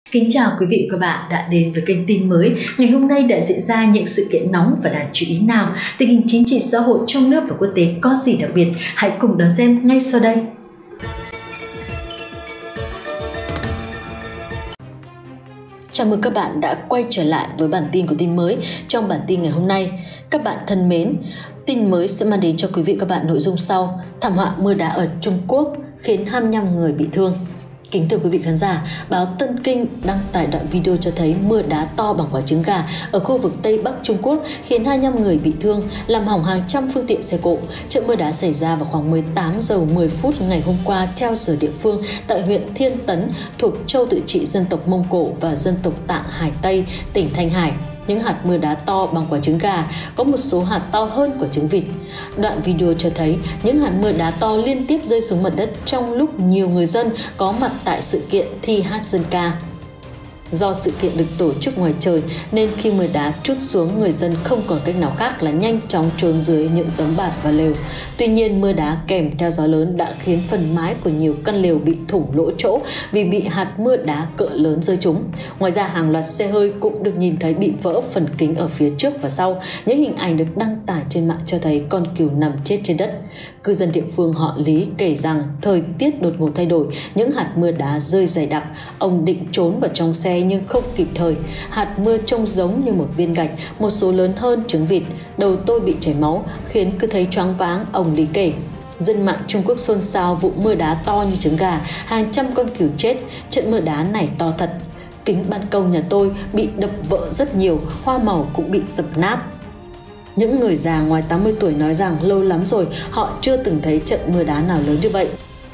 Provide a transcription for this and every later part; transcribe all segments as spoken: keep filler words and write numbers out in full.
Kính chào quý vị và các bạn đã đến với kênh tin mới. Ngày hôm nay đã diễn ra những sự kiện nóng và đáng chú ý nào? Tình hình chính trị xã hội trong nước và quốc tế có gì đặc biệt? Hãy cùng đón xem ngay sau đây. Chào mừng các bạn đã quay trở lại với bản tin của tin mới. Trong bản tin ngày hôm nay, các bạn thân mến, tin mới sẽ mang đến cho quý vị và các bạn nội dung sau: thảm họa mưa đá ở Trung Quốc khiến hai mươi lăm người bị thương. Kính thưa quý vị khán giả, báo Tân Kinh đăng tải đoạn video cho thấy mưa đá to bằng quả trứng gà ở khu vực Tây Bắc Trung Quốc khiến hai mươi lăm người bị thương, làm hỏng hàng trăm phương tiện xe cộ. Trận mưa đá xảy ra vào khoảng mười tám giờ mười phút ngày hôm qua theo giờ địa phương tại huyện Thiên Tấn thuộc châu tự trị dân tộc Mông Cổ và dân tộc Tạng Hải Tây, tỉnh Thanh Hải. Những hạt mưa đá to bằng quả trứng gà, có một số hạt to hơn quả trứng vịt. Đoạn video cho thấy những hạt mưa đá to liên tiếp rơi xuống mặt đất trong lúc nhiều người dân có mặt tại sự kiện thi hát dân ca. Do sự kiện được tổ chức ngoài trời nên khi mưa đá trút xuống, người dân không còn cách nào khác là nhanh chóng trốn dưới những tấm bạt và lều. Tuy nhiên, mưa đá kèm theo gió lớn đã khiến phần mái của nhiều căn lều bị thủng lỗ chỗ vì bị hạt mưa đá cỡ lớn rơi trúng. Ngoài ra, hàng loạt xe hơi cũng được nhìn thấy bị vỡ phần kính ở phía trước và sau. Những hình ảnh được đăng tải trên mạng cho thấy con cừu nằm chết trên đất. Cư dân địa phương họ Lý kể rằng thời tiết đột ngột thay đổi, những hạt mưa đá rơi dày đặc. Ông định trốn vào trong xe nhưng không kịp thời. Hạt mưa trông giống như một viên gạch, một số lớn hơn trứng vịt. Đầu tôi bị chảy máu, khiến cứ thấy choáng váng, ông Lý kể. Dân mạng Trung Quốc xôn xao vụ mưa đá to như trứng gà, hàng trăm con cừu chết. Trận mưa đá này to thật. Kính ban công nhà tôi bị đập vỡ rất nhiều, hoa màu cũng bị dập nát. Những người già ngoài tám mươi tuổi nói rằng lâu lắm rồi họ chưa từng thấy trận mưa đá nào lớn như vậy.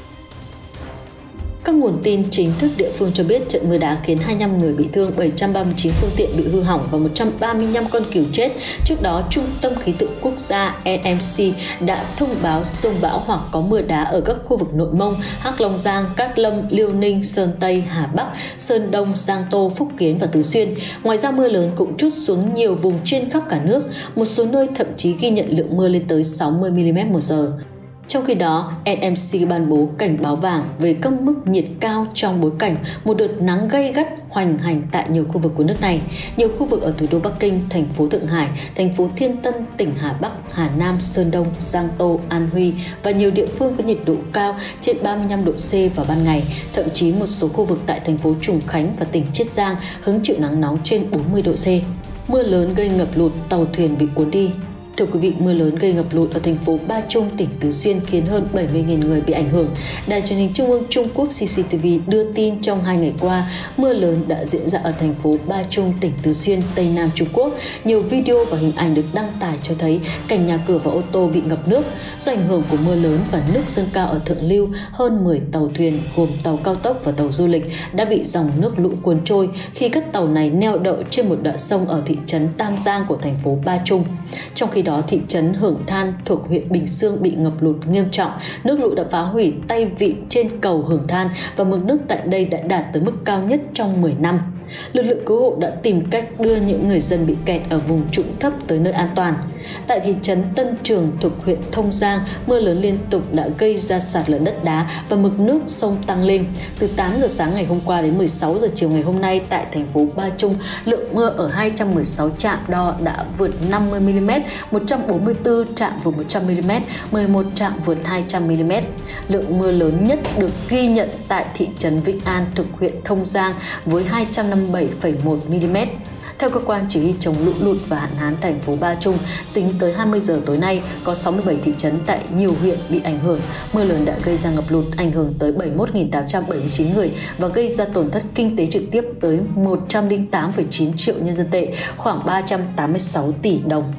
Các nguồn tin chính thức địa phương cho biết trận mưa đá khiến hai mươi lăm người bị thương, bảy trăm ba mươi chín phương tiện bị hư hỏng và một trăm ba mươi lăm con cừu chết. Trước đó, Trung tâm Khí tượng Quốc gia N M C đã thông báo dông bão hoặc có mưa đá ở các khu vực Nội Mông, Hắc Long Giang, Cát Lâm, Liêu Ninh, Sơn Tây, Hà Bắc, Sơn Đông, Giang Tô, Phúc Kiến và Tứ Xuyên. Ngoài ra, mưa lớn cũng trút xuống nhiều vùng trên khắp cả nước. Một số nơi thậm chí ghi nhận lượng mưa lên tới sáu mươi mi li mét một giờ. Trong khi đó, N M C ban bố cảnh báo vàng về các mức nhiệt cao trong bối cảnh một đợt nắng gay gắt hoành hành tại nhiều khu vực của nước này. Nhiều khu vực ở thủ đô Bắc Kinh, thành phố Thượng Hải, thành phố Thiên Tân, tỉnh Hà Bắc, Hà Nam, Sơn Đông, Giang Tô, An Huy và nhiều địa phương có nhiệt độ cao trên ba mươi lăm độ C vào ban ngày. Thậm chí một số khu vực tại thành phố Trùng Khánh và tỉnh Chiết Giang hứng chịu nắng nóng trên bốn mươi độ C. Mưa lớn gây ngập lụt, tàu thuyền bị cuốn đi. Thưa quý vị, mưa lớn gây ngập lụt ở thành phố Ba Trung, tỉnh Tứ Xuyên khiến hơn bảy mươi nghìn người bị ảnh hưởng. Đài truyền hình Trung ương Trung Quốc C C T V đưa tin trong hai ngày qua, mưa lớn đã diễn ra ở thành phố Ba Trung, tỉnh Tứ Xuyên, Tây Nam Trung Quốc. Nhiều video và hình ảnh được đăng tải cho thấy cảnh nhà cửa và ô tô bị ngập nước. Do ảnh hưởng của mưa lớn và nước dâng cao ở thượng lưu, hơn mười tàu thuyền gồm tàu cao tốc và tàu du lịch đã bị dòng nước lũ cuốn trôi khi các tàu này neo đậu trên một đoạn sông ở thị trấn Tam Giang của thành phố Ba Trung. Trong khi đó, thị trấn Hưởng Than thuộc huyện Bình Xương bị ngập lụt nghiêm trọng. Nước lũ đã phá hủy tay vịn trên cầu Hưởng Than và mực nước tại đây đã đạt tới mức cao nhất trong mười năm. Lực lượng cứu hộ đã tìm cách đưa những người dân bị kẹt ở vùng trũng thấp tới nơi an toàn. Tại thị trấn Tân Trường thuộc huyện Thông Giang, mưa lớn liên tục đã gây ra sạt lở đất đá và mực nước sông tăng lên. Từ tám giờ sáng ngày hôm qua đến mười sáu giờ chiều ngày hôm nay tại thành phố Ba Trung, lượng mưa ở hai trăm mười sáu trạm đo đã vượt năm mươi mi li mét, một trăm bốn mươi tư trạm vượt một trăm mi li mét, mười một trạm vượt hai trăm mi li mét. Lượng mưa lớn nhất được ghi nhận tại thị trấn Vĩnh An thuộc huyện Thông Giang với hai trăm năm mươi bảy phẩy một mi li mét. Theo cơ quan chỉ huy chống lũ lụt và hạn hán thành phố Ba Trung, tính tới hai mươi giờ tối nay, có sáu mươi bảy thị trấn tại nhiều huyện bị ảnh hưởng. Mưa lớn đã gây ra ngập lụt, ảnh hưởng tới bảy mươi mốt nghìn tám trăm bảy mươi chín người và gây ra tổn thất kinh tế trực tiếp tới một trăm lẻ tám phẩy chín triệu nhân dân tệ, khoảng ba trăm tám mươi sáu tỷ đồng.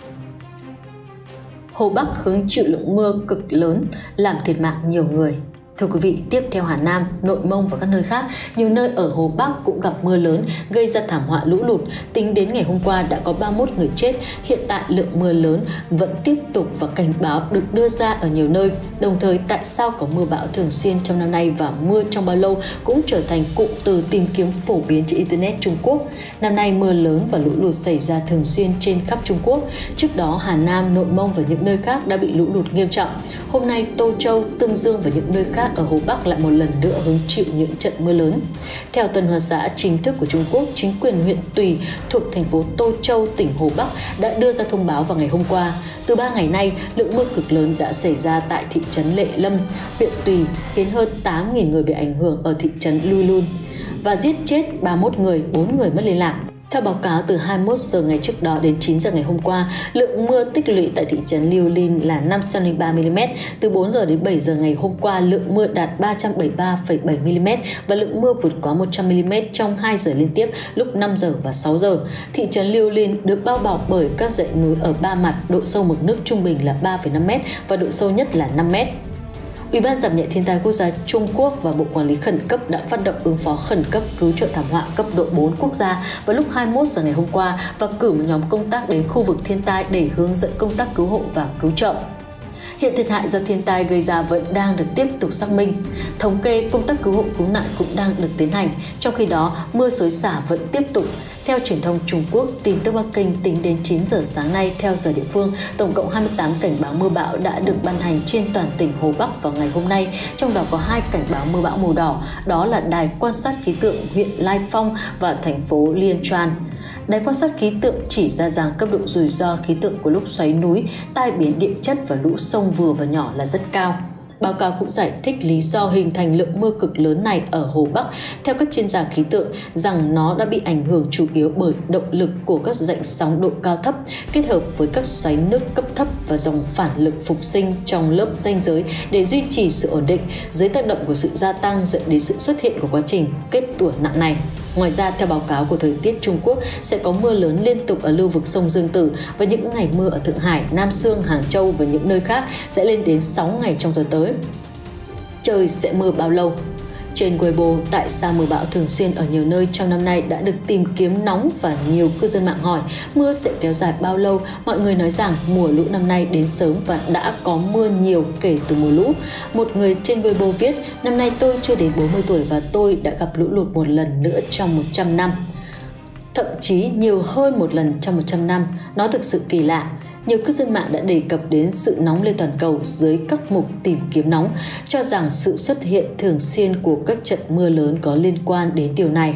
Hồ Bắc hứng chịu lượng mưa cực lớn, làm thiệt mạng nhiều người. Thưa quý vị, tiếp theo Hà Nam, Nội Mông và các nơi khác, nhiều nơi ở Hồ Bắc cũng gặp mưa lớn gây ra thảm họa lũ lụt. Tính đến ngày hôm qua đã có ba mươi mốt người chết. Hiện tại lượng mưa lớn vẫn tiếp tục và cảnh báo được đưa ra ở nhiều nơi. Đồng thời, tại sao có mưa bão thường xuyên trong năm nay và mưa trong bao lâu cũng trở thành cụm từ tìm kiếm phổ biến trên Internet Trung Quốc. Năm nay mưa lớn và lũ lụt xảy ra thường xuyên trên khắp Trung Quốc. Trước đó, Hà Nam, Nội Mông và những nơi khác đã bị lũ lụt nghiêm trọng. Hôm nay, Tô Châu, Tương Dương và những nơi khác khác ở Hồ Bắc lại một lần nữa hứng chịu những trận mưa lớn. Theo Tân Hoa Xã chính thức của Trung Quốc, chính quyền huyện Tùy thuộc thành phố Tô Châu, tỉnh Hồ Bắc đã đưa ra thông báo vào ngày hôm qua. Từ ba ngày nay, lượng mưa cực lớn đã xảy ra tại thị trấn Lệ Lâm, huyện Tùy, khiến hơn tám nghìn người bị ảnh hưởng ở thị trấn Lui Lun và giết chết ba mươi mốt người, bốn người mất liên lạc. Theo báo cáo, từ hai mươi mốt giờ ngày trước đó đến chín giờ ngày hôm qua, lượng mưa tích lũy tại thị trấn Liu Lin là năm trăm lẻ ba mi-li-mét. Từ bốn giờ đến bảy giờ ngày hôm qua, lượng mưa đạt ba trăm bảy mươi ba phẩy bảy mi-li-mét và lượng mưa vượt quá một trăm mi-li-mét trong hai giờ liên tiếp lúc năm giờ và sáu giờ. Thị trấn Liu Lin được bao bọc bởi các dãy núi ở ba mặt, độ sâu mực nước trung bình là ba phẩy năm mét và độ sâu nhất là năm mét. Ủy ban giảm nhẹ thiên tai quốc gia Trung Quốc và Bộ Quản lý khẩn cấp đã phát động ứng phó khẩn cấp cứu trợ thảm họa cấp độ bốn quốc gia vào lúc hai mươi mốt giờ ngày hôm qua và cử một nhóm công tác đến khu vực thiên tai để hướng dẫn công tác cứu hộ và cứu trợ. Hiện thiệt hại do thiên tai gây ra vẫn đang được tiếp tục xác minh. Thống kê công tác cứu hộ cứu nạn cũng đang được tiến hành, trong khi đó mưa xối xả vẫn tiếp tục. Theo truyền thông Trung Quốc, tin tức Bắc Kinh, tính đến chín giờ sáng nay theo giờ địa phương, tổng cộng hai mươi tám cảnh báo mưa bão đã được ban hành trên toàn tỉnh Hồ Bắc vào ngày hôm nay, trong đó có hai cảnh báo mưa bão màu đỏ, đó là Đài quan sát khí tượng huyện Lai Phong và thành phố Liên Chuan. Đài quan sát khí tượng chỉ ra rằng cấp độ rủi ro khí tượng của lúc xoáy núi, tai biến địa chất và lũ sông vừa và nhỏ là rất cao. Báo cáo cũng giải thích lý do hình thành lượng mưa cực lớn này ở Hồ Bắc, theo các chuyên gia khí tượng, rằng nó đã bị ảnh hưởng chủ yếu bởi động lực của các rãnh sóng độ cao thấp kết hợp với các xoáy nước cấp thấp và dòng phản lực phục sinh trong lớp ranh giới để duy trì sự ổn định dưới tác động của sự gia tăng dẫn đến sự xuất hiện của quá trình kết tủa nặng này. Ngoài ra, theo báo cáo của thời tiết Trung Quốc, sẽ có mưa lớn liên tục ở lưu vực sông Dương Tử và những ngày mưa ở Thượng Hải, Nam Sương, Hàng Châu và những nơi khác sẽ lên đến sáu ngày trong tuần tới. Trời sẽ mưa bao lâu? Trên Weibo, tại sao mưa bão thường xuyên ở nhiều nơi trong năm nay đã được tìm kiếm nóng và nhiều cư dân mạng hỏi mưa sẽ kéo dài bao lâu. Mọi người nói rằng mùa lũ năm nay đến sớm và đã có mưa nhiều kể từ mùa lũ. Một người trên Weibo viết, năm nay tôi chưa đến bốn mươi tuổi và tôi đã gặp lũ lụt một lần nữa trong một trăm năm. Thậm chí nhiều hơn một lần trong một trăm năm, nó thực sự kỳ lạ. Nhiều cư dân mạng đã đề cập đến sự nóng lên toàn cầu dưới các mục tìm kiếm nóng, cho rằng sự xuất hiện thường xuyên của các trận mưa lớn có liên quan đến điều này.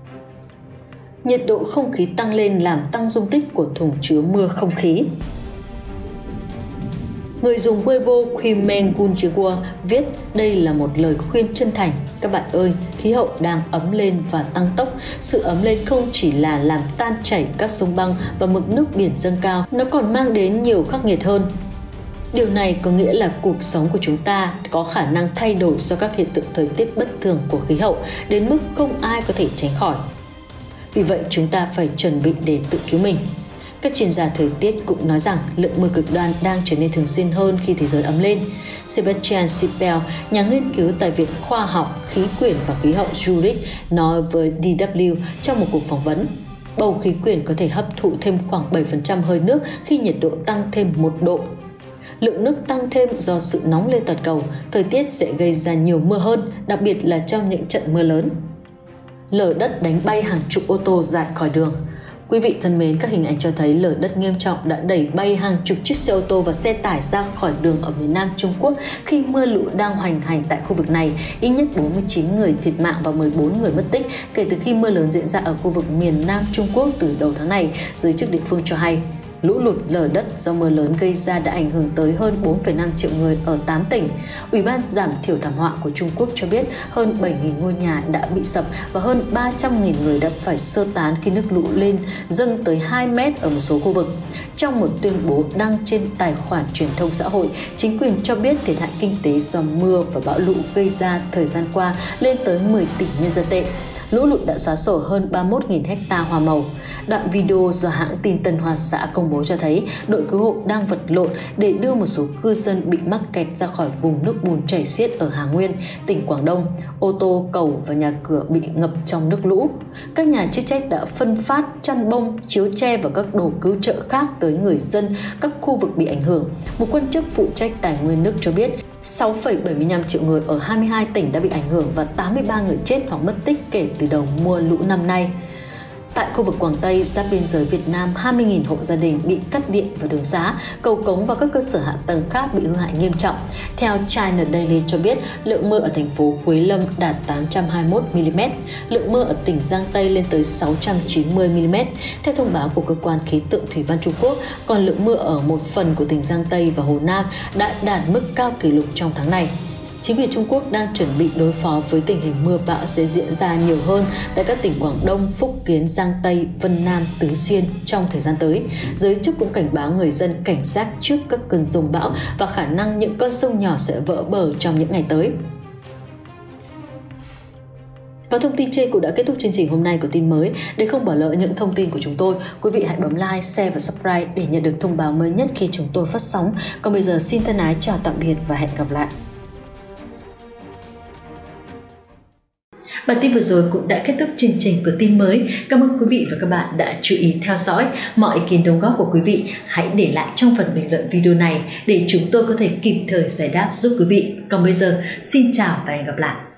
Nhiệt độ không khí tăng lên làm tăng dung tích của thùng chứa mưa không khí. Người dùng Weibo Qimen Gunjiwa viết đây là một lời khuyên chân thành. Các bạn ơi, khí hậu đang ấm lên và tăng tốc. Sự ấm lên không chỉ là làm tan chảy các sông băng và mực nước biển dâng cao, nó còn mang đến nhiều khắc nghiệt hơn. Điều này có nghĩa là cuộc sống của chúng ta có khả năng thay đổi do các hiện tượng thời tiết bất thường của khí hậu đến mức không ai có thể tránh khỏi. Vì vậy, chúng ta phải chuẩn bị để tự cứu mình. Các chuyên gia thời tiết cũng nói rằng lượng mưa cực đoan đang trở nên thường xuyên hơn khi thế giới ấm lên. Sebastian Sipel, nhà nghiên cứu tại Viện Khoa học, Khí quyển và Khí hậu Zurich, nói với đê vê kép trong một cuộc phỏng vấn. Bầu khí quyển có thể hấp thụ thêm khoảng bảy phần trăm hơi nước khi nhiệt độ tăng thêm một độ. Lượng nước tăng thêm do sự nóng lên toàn cầu, thời tiết sẽ gây ra nhiều mưa hơn, đặc biệt là trong những trận mưa lớn. Lở đất đánh bay hàng chục ô tô dạt khỏi đường. Quý vị thân mến, các hình ảnh cho thấy lở đất nghiêm trọng đã đẩy bay hàng chục chiếc xe ô tô và xe tải ra khỏi đường ở miền Nam Trung Quốc khi mưa lũ đang hoành hành tại khu vực này. Ít nhất bốn mươi chín người thiệt mạng và mười bốn người mất tích kể từ khi mưa lớn diễn ra ở khu vực miền Nam Trung Quốc từ đầu tháng này, giới chức địa phương cho hay. Lũ lụt lở đất do mưa lớn gây ra đã ảnh hưởng tới hơn bốn phẩy năm triệu người ở tám tỉnh. Ủy ban giảm thiểu thảm họa của Trung Quốc cho biết hơn bảy nghìn ngôi nhà đã bị sập và hơn ba trăm nghìn người đã phải sơ tán khi nước lũ lên dâng tới hai mét ở một số khu vực. Trong một tuyên bố đăng trên tài khoản truyền thông xã hội, chính quyền cho biết thiệt hại kinh tế do mưa và bão lũ gây ra thời gian qua lên tới mười tỷ nhân dân tệ. Lũ lụt đã xóa sổ hơn ba mươi mốt nghìn héc ta hoa màu. Đoạn video do hãng tin Tân Hoa Xã công bố cho thấy đội cứu hộ đang vật lộn để đưa một số cư dân bị mắc kẹt ra khỏi vùng nước bùn chảy xiết ở Hà Nguyên, tỉnh Quảng Đông. Ô tô, cầu và nhà cửa bị ngập trong nước lũ. Các nhà chức trách đã phân phát chăn bông, chiếu che và các đồ cứu trợ khác tới người dân các khu vực bị ảnh hưởng. Một quan chức phụ trách tài nguyên nước cho biết sáu phẩy bảy mươi lăm triệu người ở hai mươi hai tỉnh đã bị ảnh hưởng và tám mươi ba người chết hoặc mất tích kể từ đầu mùa lũ năm nay. Tại khu vực Quảng Tây, giáp biên giới Việt Nam, hai mươi nghìn hộ gia đình bị cắt điện và đường xá, cầu cống và các cơ sở hạ tầng khác bị hư hại nghiêm trọng. Theo China Daily cho biết, lượng mưa ở thành phố Quế Lâm đạt tám trăm hai mươi mốt mi-li-mét, lượng mưa ở tỉnh Giang Tây lên tới sáu trăm chín mươi mi-li-mét. Theo thông báo của cơ quan khí tượng thủy văn Trung Quốc, còn lượng mưa ở một phần của tỉnh Giang Tây và Hồ Nam đã đạt mức cao kỷ lục trong tháng này. Chính quyền Trung Quốc đang chuẩn bị đối phó với tình hình mưa bão sẽ diễn ra nhiều hơn tại các tỉnh Quảng Đông, Phúc Kiến, Giang Tây, Vân Nam, Tứ Xuyên trong thời gian tới. Giới chức cũng cảnh báo người dân cảnh giác trước các cơn dông bão và khả năng những con sông nhỏ sẽ vỡ bờ trong những ngày tới. Và thông tin trên cũng đã kết thúc chương trình hôm nay của tin mới. Để không bỏ lỡ những thông tin của chúng tôi, quý vị hãy bấm like, share và subscribe để nhận được thông báo mới nhất khi chúng tôi phát sóng. Còn bây giờ xin thân ái chào tạm biệt và hẹn gặp lại. Bản tin vừa rồi cũng đã kết thúc chương trình của tin mới. Cảm ơn quý vị và các bạn đã chú ý theo dõi. Mọi ý kiến đóng góp của quý vị hãy để lại trong phần bình luận video này để chúng tôi có thể kịp thời giải đáp giúp quý vị. Còn bây giờ, xin chào và hẹn gặp lại.